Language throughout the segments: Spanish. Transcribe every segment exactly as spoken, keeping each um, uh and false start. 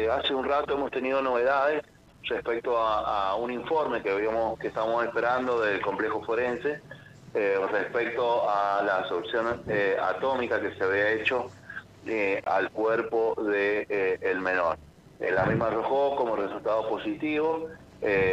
hace un rato hemos tenido novedades respecto a, a un informe que habíamos que estamos esperando del complejo forense eh, respecto a la solución eh, atómica que se había hecho eh, al cuerpo de eh, el menor. Eh, la misma arrojó como resultado positivo, eh,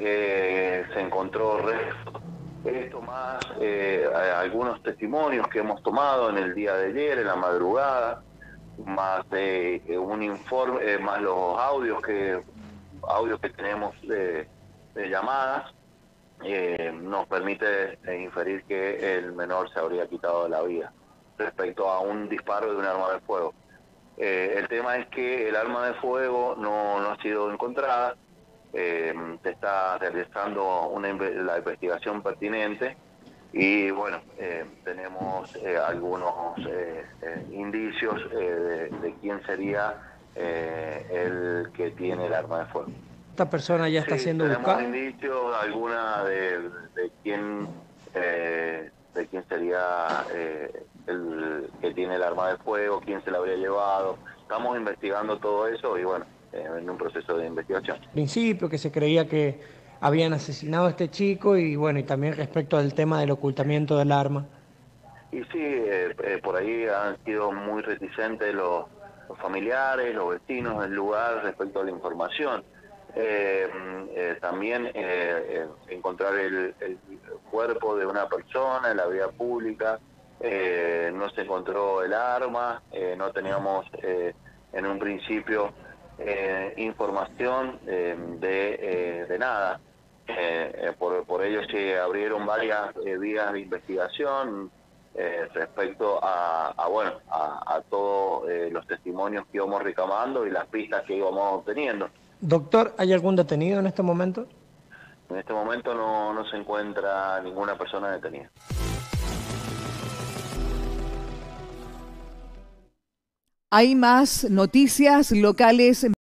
eh, se encontró restos. Esto más eh, algunos testimonios que hemos tomado en el día de ayer, en la madrugada, más eh, un informe, eh, más los audios que audios que tenemos de, de llamadas, eh, nos permite eh, inferir que el menor se habría quitado la vida respecto a un disparo de un arma de fuego. Eh, el tema es que el arma de fuego no, no ha sido encontrada. Eh, se está realizando una, la investigación pertinente y bueno, eh, tenemos eh, algunos eh, eh, indicios eh, de, de quién sería eh, el que tiene el arma de fuego. ¿Esta persona ya está sí, siendo tenemos buscada? indicios alguna de, de quién eh, de quién sería eh, el que tiene el arma de fuego, quién se la habría llevado. Estamos investigando todo eso y bueno, eh, en un proceso de investigación. Al principio que se creía que habían asesinado a este chico y bueno, y también respecto al tema del ocultamiento del arma. Y sí, eh, eh, por ahí han sido muy reticentes los, los familiares, los vecinos del lugar respecto a la información. Eh, eh, también eh, eh, encontrar el, el cuerpo de una persona en la vía pública, eh, no se encontró el arma, eh, no teníamos eh, en un principio eh, información eh, de, eh, de nada. Eh, eh, por, por ello se abrieron varias eh, vías de investigación eh, respecto a, a bueno a, a todos eh, los testimonios que íbamos recabando y las pistas que íbamos obteniendo. Doctor, ¿hay algún detenido en este momento? En este momento no, no se encuentra ninguna persona detenida. Hay más noticias locales.